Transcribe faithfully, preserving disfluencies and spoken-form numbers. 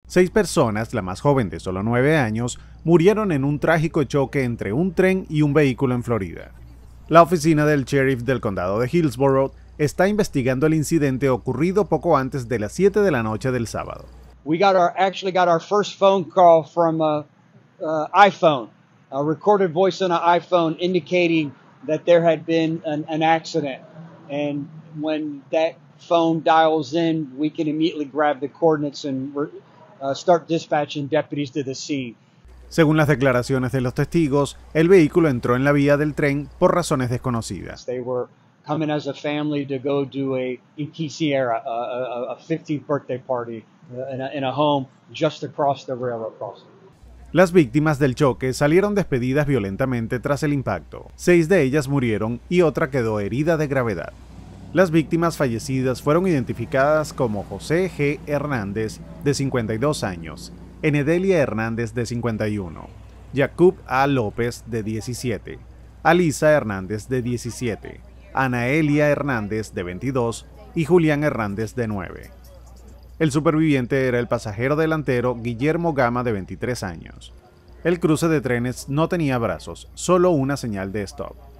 Seis personas, la más joven de solo nueve años, murieron en un trágico choque entre un tren y un vehículo en Florida. La oficina del sheriff del condado de Hillsborough está investigando el incidente ocurrido poco antes de las siete de la noche del sábado. We got our actually got our first phone call from a, uh, iPhone, a recorded voice on an iPhone indicating that there had been an, an accident. And when that phone dials in, we can immediately grab the coordinates and uh, start dispatching deputies to the scene. Según las declaraciones de los testigos, el vehículo entró en la vía del tren por razones desconocidas. They were coming as a family to go do a, a quinceañera, a, a, a fifteenth birthday party in a, in a home just across the railroad crossing. Las víctimas del choque salieron despedidas violentamente tras el impacto. Seis de ellas murieron y otra quedó herida de gravedad. Las víctimas fallecidas fueron identificadas como José G. Hernández, de cincuenta y dos años, Enedelia Hernández, de cincuenta y uno, Jacob A. López, de diecisiete, Alisa Hernández, de diecisiete, Anaelia Hernández, de veintidós, y Julián Hernández, de nueve. El superviviente era el pasajero delantero Guillermo Gama, de veintitrés años. El cruce de trenes no tenía brazos, solo una señal de stop.